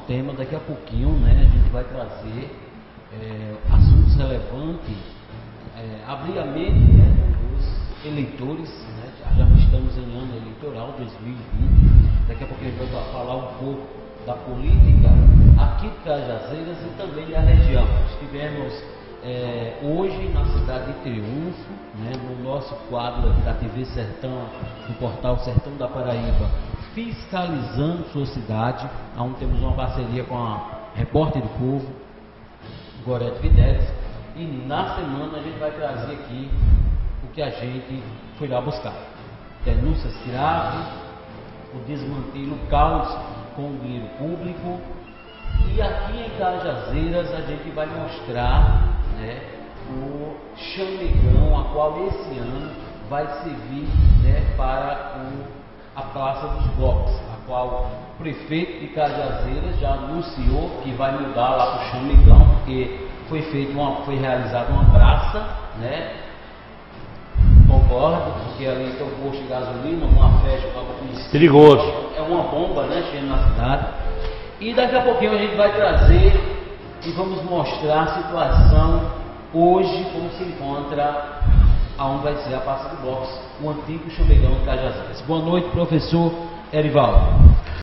tema. Daqui a pouquinho, né, a gente vai trazer assuntos relevantes, abrir a mente, né, dos eleitores, né, já estamos em ano eleitoral 2020. Daqui a pouquinho a gente vai falar um pouco da política aqui de Cajazeiras e também da região. Estivemos hoje na cidade de Triunfo, né, no nosso quadro aqui da TV Sertão, no portal Sertão da Paraíba, fiscalizando sua cidade, onde temos uma parceria com a Repórter do Povo, Gorete Fidelis, e na semana a gente vai trazer aqui o que a gente foi lá buscar. Denúncias graves, o desmantelo, o caos com o dinheiro público. E aqui em Cajazeiras a gente vai mostrar, né, o chamegão, a qual esse ano vai servir, né, para a Praça dos Blocos, a qual o prefeito de Cajazeiras já anunciou que vai mudar lá para o chamegão, porque foi realizada uma praça, né? Concordo, porque ali tem um posto de gasolina, uma festa, perigoso. É uma bomba, né, chegando na cidade. E daqui a pouquinho a gente vai trazer e vamos mostrar a situação hoje, como se encontra aonde vai ser a Praça do Blocos, o antigo chamegão de Cajazeiras. Boa noite, professor Erivaldo.